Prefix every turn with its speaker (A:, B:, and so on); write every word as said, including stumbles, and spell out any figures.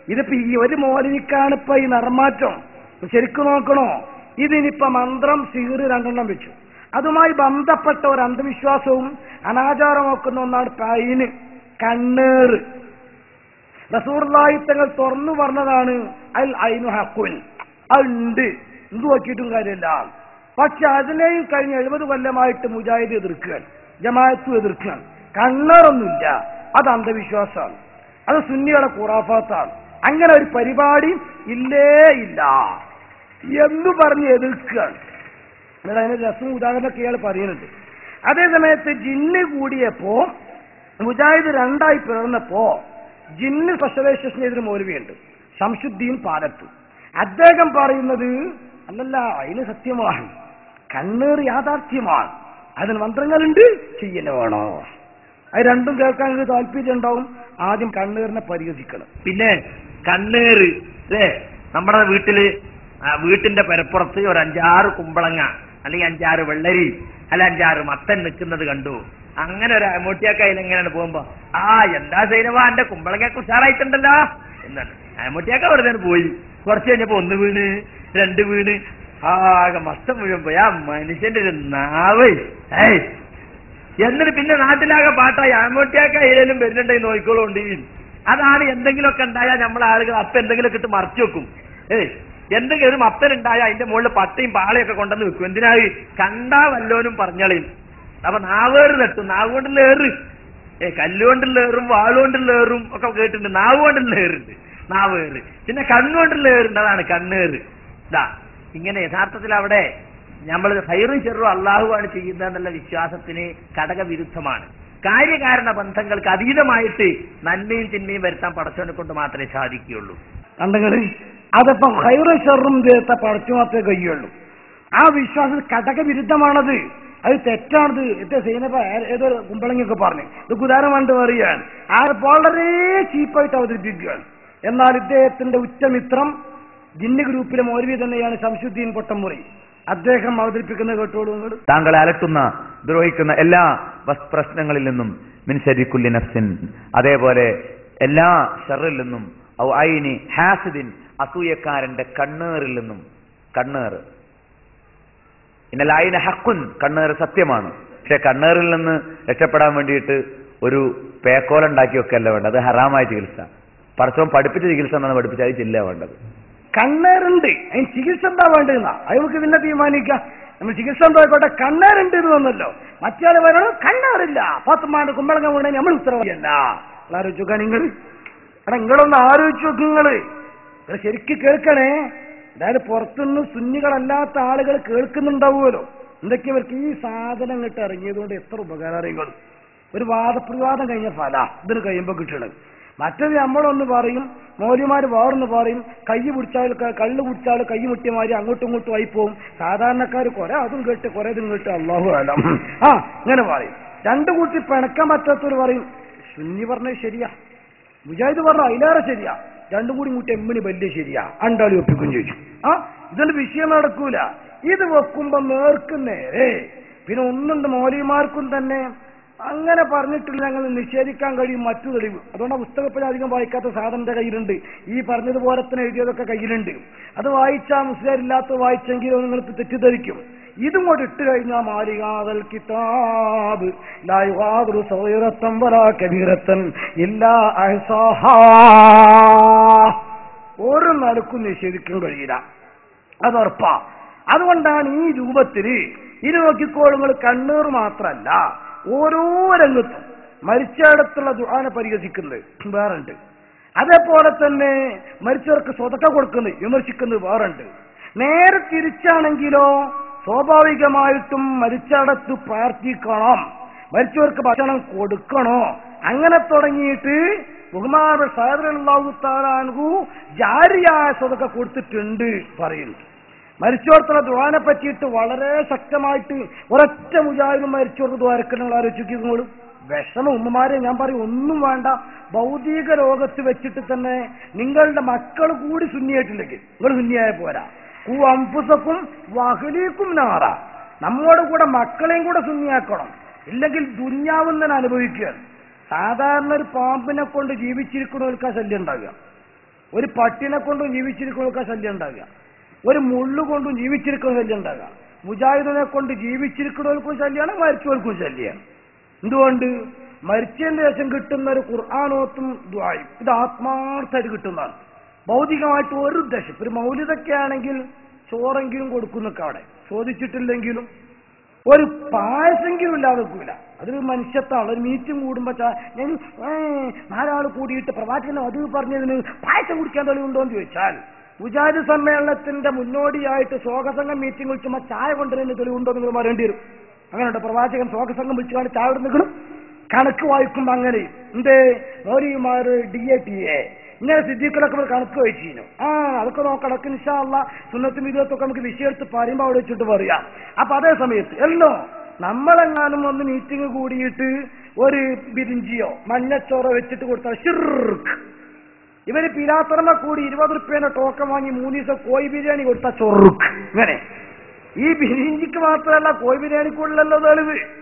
A: ഇതിപ്പോ ഈ ഒരു മൗലവിക്കാണ് ഇപ്പൊ ഈ നിർമാറ്റം. ശരിക്കും നോക്കണോ, ഇതിനിപ്പോ മന്ത്രം സിഹിറ് രണ്ടെണ്ണം വെച്ചു. അതുമായി ബന്ധപ്പെട്ട ഒരു അന്ധവിശ്വാസവും അനാചാരം നോക്കുന്ന ഒന്നാണ് പൈന്, കണ്ണേറ്. റസൂലുള്ളാഹി തങ്ങൾ തുറന്നു പറഞ്ഞതാണ് അൽ ഐനു ഹഖുൻ, അതുണ്ട്, എന്തു നോക്കിയിട്ടും കാര്യമില്ല. പക്ഷെ അതിനെയും കഴിഞ്ഞ എഴുപത് കൊല്ലമായിട്ട് മുജാഹിദ് എതിർക്കുകയാണ്, ജമാഅത്തും എതിർക്കുകയാണ്. കണ്ണേറൊന്നുമില്ല, അത് അന്ധവിശ്വാസമാണ്, അത് സുന്നികളെ ഖുറാഫാത്താണ്, അങ്ങനെ ഒരു പരിപാടി ഇല്ലേ ഇല്ല എന്ന് പറഞ്ഞ് എതിർക്കുകയാണ്. എന്നിട്ട് അതിന് രസം ഉദാഹരണമൊക്കെ ഇയാൾ പറയുന്നുണ്ട്. അതേ സമയത്ത് ജിന്ന് കൂടിയപ്പോ മുജാഹിദ് രണ്ടായി പിറന്നപ്പോ ജിന്ന് സ്പെഷ്യലൈസേഷൻ ചെയ്തൊരു മൗലവിയുണ്ട്, ശംസുദ്ദീൻ പാലത്ത്. അദ്ദേഹം പറയുന്നത് അല്ലല്ല, അതിന് സത്യമാണ്, കണ്ണേർ യാഥാർത്ഥ്യമാണ്, അതിന് മന്ത്രങ്ങളുണ്ട്, ചെയ്യന്നെ വേണോ. അത് രണ്ടും കേൾക്കാൻ നിങ്ങൾക്ക് താല്പര്യം ഉണ്ടാവും. ആദ്യം കണ്ണേറിനെ പരിഹസിക്കണം.
B: പിന്നെ കണ്ണേറ് അല്ലേ, നമ്മുടെ വീട്ടില് വീട്ടിന്റെ പരപ്പുറത്ത് ഒരു അഞ്ചാറ് കുമ്പളങ്ങ അല്ലെങ്കിൽ അഞ്ചാറ് വെള്ളരി അല്ല അഞ്ചാറ് മത്തൻ നിൽക്കുന്നത് കണ്ടു. അങ്ങനെ ഒരു അമൂട്ടിയാക്കയിൽ എങ്ങനെയാണ് പോകുമ്പോ, ആ എന്താ സൈനവാ എന്റെ കുമ്പളങ്ങയൊക്കെ ഉഷാറായിട്ടുണ്ടല്ലോ എന്നാണ്. അമൂട്ടിയാക്ക വെറുതെ പോയി. കുറച്ച് കഴിഞ്ഞപ്പോ ഒന്ന് വീണ്, രണ്ട് വീണ്, ആകെ മസ്തം മുഴുവൻ പോയി. ആ മനുഷ്യന്റെ ഒരു നാവ്. ഏയ് എന്നിട്ട് പിന്നെ നാട്ടിലാകെ പാട്ടായി, ആമൂട്ടിയാക്ക ഏതെങ്കിലും വരുന്നുണ്ടെങ്കിൽ നോക്കിക്കോളുണ്ട്. അതാണ് എന്തെങ്കിലുമൊക്കെ ഉണ്ടായാൽ നമ്മളെ ആളുകൾ അപ്പൊ എന്തെങ്കിലുമൊക്കെ ഇട്ട് മറച്ചു വെക്കും. ഏയ് എന്തെങ്കിലും ഒരു മത്തനുണ്ടായാൽ അതിന്റെ മുകളിൽ പട്ടയും പാളയൊക്കെ കൊണ്ടുവന്ന് വെക്കും. എന്തിനാ? കണ്ടാ വല്ലോനും പറഞ്ഞളയും. അപ്പൊ നാവേറ് തട്ടും, നാവ് കൊണ്ടുള്ള ഏറ്. ഏ കല്ലുകൊണ്ടുള്ള ഏറും വാളുകൊണ്ടുള്ള ഏറും ഒക്കെ കേട്ടിട്ടുണ്ട്. നാവ് കൊണ്ടുള്ള ഏറുണ്ട്, നാവേറ്. പിന്നെ കണ്ണുകൊണ്ടുള്ള ഏറുണ്ട്, അതാണ് കണ്ണേറ്. ഇതാ ഇങ്ങനെ യഥാർത്ഥത്തിൽ അവിടെ നമ്മൾ ഹൈറും ചെറും അള്ളാഹുവാണ് ചെയ്യുന്നതെന്നുള്ള വിശ്വാസത്തിന് ഘടകവിരുദ്ധമാണ്. കാര്യകാരണ ബന്ധങ്ങൾക്ക് അതീതമായിട്ട് നന്മയും തിന്മയും വരുത്താൻ പടച്ചവനെ കൊണ്ട് മാത്രമേ സാധിക്കുകയുള്ളൂ.
A: കണ്ടങ്ങള് അതിപ്പോ ഹൈറും ചെറും ചേർത്ത പടച്ചു മാത്രമേ കഴിയുള്ളൂ. ആ വിശ്വാസം ഘടകവിരുദ്ധമാണത്, അത് തെറ്റാണത്. എന്റെ സൈനപ്പ ഏതോ കുമ്പളങ്ങൊക്കെ പറഞ്ഞു ഇത് ഉദാഹരണം പറയുകയാണ്. ആ വളരെ ചീപ്പായിട്ട് അവതരിപ്പിക്കുകയാണ്. എന്നാൽ ഇദ്ദേഹത്തിന്റെ ഉച്ചമിത്രം ജിന്ന് ഗ്രൂപ്പിലെ മൗലവി തന്നെയാണ് ശംസുദ്ദീൻ പൊട്ടമുറി. അദ്ദേഹം അവതരിപ്പിക്കുന്നത് കേട്ടോളൂ.
C: താങ്കളെ അലട്ടുന്ന ദ്രോഹിക്കുന്ന എല്ലാ പ്രശ്നങ്ങളിൽ നിന്നും മിൻ ശർരി കുല്ലി നഫ്സിൻ, അതേപോലെ എല്ലാ ഷർറിൽ നിന്നും, ഔ ഐനി ഹാസിദിൻ, അസൂയക്കാരന്റെ കണ്ണേറിൽ നിന്നും. കണ്ണേറ് ഇന്നൽ ഐന ഹഖുൻ, കണ്ണേറ് സത്യമാണ്. പക്ഷെ കണ്ണേറിൽ നിന്ന് രക്ഷപ്പെടാൻ വേണ്ടിയിട്ട് ഒരു പേക്കോലുണ്ടാക്കി വെക്കല്ല വേണ്ടത്, അത് ഹറാമായ ചികിത്സ. പടച്ചവൻ പഠിപ്പിച്ച ചികിത്സ എന്നാണ് പഠിപ്പിച്ച, അത് ചില്ല വേണ്ടത്.
A: കണ്ണേറുണ്ട്, അതിന് ചികിത്സ എന്താ വേണ്ടതെന്നാ അത് നമുക്ക് പിന്നെ തീരുമാനിക്കാം. നമ്മൾ ചികിത്സ എന്തായിക്കോട്ടെ, കണ്ണേറുണ്ട് എന്ന് വന്നല്ലോ. മറ്റേ പറയണം കണ്ണേറില്ല, പത്തുമാണ്ട് കുമ്പളങ്ങ വീണേ നമ്മൾ ഉത്തരവാദിയല്ല. ആലോചിച്ച് നോക്കാൻ നിങ്ങൾ, എടാ നിങ്ങളൊന്ന് ആലോചിച്ച് നോക്ക്. നിങ്ങള് ശരിക്കും കേൾക്കണേ. അതായത് പുറത്തുനിന്ന് സുന്നികളല്ലാത്ത ആളുകൾ കേൾക്കുന്നുണ്ടാവുമല്ലോ. എന്തൊക്കെ ഇവർക്ക് ഈ സാധനം കിട്ട് ഇറങ്ങിയതുകൊണ്ട് എത്ര ഉപകാരം അറിയുള്ളൂ. ഒരു വാദപ്രവാദം കഴിഞ്ഞ ഫല ഇതിന് കഴിയുമ്പോൾ കിട്ടണത്. മറ്റത് നമ്മളൊന്ന് പറയും, മൗലിമാര് വേറൊന്ന് പറയും. കൈ പിടിച്ചാൽ കള്ളു കുടിച്ചാൽ കൈ മുട്ടിയമാരി അങ്ങോട്ടും ഇങ്ങോട്ടും ആയി പോവും. സാധാരണക്കാർ കുറെ അതും കേട്ട് കുറെ ഇതും കേട്ട് അള്ളാഹു അലം ആ ഇങ്ങനെ പറയും. രണ്ടു കൂട്ടി പിണക്കാൻ പറ്റാത്തവർ പറയും സുന്നി പറഞ്ഞത് ശരിയാ, മുജാഹിദ് പറഞ്ഞ അതിലേറെ ശരിയാ, രണ്ടും കൂടി കൂട്ടി എമ്മിന് വലിയ ശരിയാ, അണ്ടാളി ഒപ്പിക്കും ചോദിച്ചു. ആ ഇതൊരു വിഷയം നടക്കൂല. ഇത് വെക്കുമ്പോ നേർക്ക് നേരെ. പിന്നെ ഒന്നുണ്ട്, മൗലിമാർക്കും തന്നെ അങ്ങനെ പറഞ്ഞിട്ടില്ല ഞങ്ങൾ നിഷേധിക്കാൻ കഴിയും മറ്റു തെളിവ്. അതുകൊണ്ട് ആ പുസ്തകത്തിൽ അധികം വായിക്കാത്ത സാധനന്റെ കയ്യിലുണ്ട്. ഈ പറഞ്ഞതുപോലെ തന്നെ എഴുതിയതൊക്കെ കയ്യിലുണ്ട്. അത് വായിച്ചാൽ മുസ്ലിമില്ലാത്ത വായിച്ചെങ്കിലോ നിങ്ങൾക്ക് തെറ്റിദ്ധരിക്കും. ഇതും കൂടെ ഇട്ട് കഴിഞ്ഞാൽ മാലികാതൽ കിതാബ് ലാ യുഗാദിറു സഗീറത്തൻ വലാ കബീറത്തൻ ഇല്ലാ അഹ്സാഹാ, ഒരു നിലക്കും നിഷേധിക്കാൻ കഴിയില്ല, അതുറപ്പാ. അതുകൊണ്ടാണ് ഈ രൂപത്തില് ഇത് നോക്കിക്കോളുങ്ങൾ കണ്ണൂർ മാത്രല്ല ഓരോ രംഗത്തും മരിച്ചയിടത്തുള്ള ദുആനെ പരിഹസിക്കുന്നത് വേറുണ്ട്. അതേപോലെ തന്നെ മരിച്ചവർക്ക് സ്വതക്ക കൊടുക്കുന്നത് വിമർശിക്കുന്നത് വേറുണ്ട്. നേരെ തിരിച്ചാണെങ്കിലോ സ്വാഭാവികമായിട്ടും മരിച്ചയിടത്ത് പ്രാർത്ഥിക്കണം, മരിച്ചവർക്ക് ഭക്ഷണം കൊടുക്കണോ, അങ്ങനെ തുടങ്ങിയിട്ട് ബഹുമാനപ്പെട്ട സയ്യിദ് റളിയല്ലാഹു തആല അൻഹു ജാരിയായ സ്വതക്ക കൊടുത്തിട്ടുണ്ട് പറയുന്നു. മരിച്ചോർത്തുള്ള ദുആനെ പറ്റിയിട്ട് വളരെ ശക്തമായിട്ട് ഒരൊറ്റ മുജാഹിദും മരിച്ചോർക്ക് ദ്വാരക്കങ്ങൾ ആലോചിക്കുന്നോളും. വിഷമ ഉമ്മമാരെ ഞാൻ പറയും, ഒന്നും വേണ്ട. ഭൗതിക ലോകത്ത് വെച്ചിട്ട് തന്നെ നിങ്ങളുടെ മക്കൾ കൂടി സുന്നിയായിട്ടില്ലെങ്കിൽ നിങ്ങൾ സുന്നിയായ പോരാ. കൂ അംഫുസക്കും വഹ്ലീക്കും നാറ, നമ്മോട് കൂടെ മക്കളെയും കൂടെ സുന്നിയാക്കണം, ഇല്ലെങ്കിൽ ദുന്യാവും തന്നെ അനുഭവിക്കുകയാണ്. സാധാരണ ഒരു പാമ്പിനെ കൊണ്ട് ജീവിച്ചിരിക്കുന്നവർക്ക് ആ ശല്യം ഉണ്ടാകുക. ഒരു പട്ടിനെ കൊണ്ടും ജീവിച്ചിരിക്കുന്നവർക്ക് ശല്യം ഉണ്ടാകുക, ഒരു മുള്ളു കൊണ്ടും ജീവിച്ചിരിക്കുന്ന ശല്യം ഉണ്ടാകുക. മുജാഹിദിനെ കൊണ്ട് ജീവിച്ചിരിക്കുന്നവർക്കും ശല്യമാണ്, മരിച്ചവർക്കും ശല്യമാണ്. എന്തുകൊണ്ട്? മരിച്ചതിന് ശേഷം കിട്ടുന്ന ഒരു ഖുർആനോത്തും ദുആയും ഇത് ആത്മാർത്ഥമായിട്ട് കിട്ടുന്നതാണ്. ഭൗതികമായിട്ട് ഒരു ഉദ്ദേശം. ഒരു മൗലിദൊക്കെ ആണെങ്കിൽ ചോറെങ്കിലും കൊടുക്കുന്നൊക്കെ അവിടെ ചോദിച്ചിട്ടില്ലെങ്കിലും ഒരു പായസെങ്കിലും ഇല്ലാതെ വെക്കൂല. അതൊരു മനുഷ്യത്താണ്. ഒരു മീറ്റിംഗ് കൂടുമ്പോ ഞാൻ നാലാൾ കൂടിയിട്ട് പ്രവാചകൻ അത് പറഞ്ഞതിന് പായസം കുടിക്കാൻ തെളിവുണ്ടോ എന്ന് ചോദിച്ചാൽ, മുജാഹിദ് സമ്മേളനത്തിന്റെ മുന്നോടിയായിട്ട് ശോകസംഘം മീറ്റിംഗ് വിളിച്ചുമ്പോ ചായ കൊണ്ടുവരുന്ന തെളിവുണ്ടോ നിങ്ങൾ പറയേണ്ടി വരും. അങ്ങനെയുണ്ട്. പ്രവാചകൻ ശോകസംഘം വിളിച്ചുകൊണ്ട് ചായ നിൽക്കണം, കണക്ക് വായിക്കുമ്പോ അങ്ങനെ എന്തേ മൗലിമാര് ഡി എ ടി എ ഇങ്ങനെ സിദ്ദീഖിലൊക്കെ കണക്ക് വെച്ചിരുന്നു. ആ അതൊക്കെ നോക്കണക്ക് ഇൻഷാ അല്ലാഹ് സുന്നത്തും വിധത്തൊക്കെ നമുക്ക് വിഷയം എടുത്ത് പറയുമ്പോൾ അവിടെ വെച്ചിട്ട് പറയാം. അപ്പൊ അതേ സമയത്ത് എല്ലോ നമ്മളെങ്ങാനും ഒന്ന് മീറ്റിംഗ് കൂടിയിട്ട് ഒരു ബിരിഞ്ചിയോ മഞ്ഞച്ചോറോ വെച്ചിട്ട് കൊടുത്താൽ ഷിർക്ക്. ഇവര് പിലാത്തറമ കൂടി ഇരുപത് റുപ്യേന്റെ ടോക്കൺ വാങ്ങി മൂന്ന് ദിവസം കോഴി ബിരിയാണി കൊടുത്താൽ ചൊറുക്ക്. ഇങ്ങനെ ഈ ബിരിഞ്ചിക്ക് മാത്രമല്ല കോഴി ബിരിയാണിക്കുള്ളല്ലോ തെളിവ്.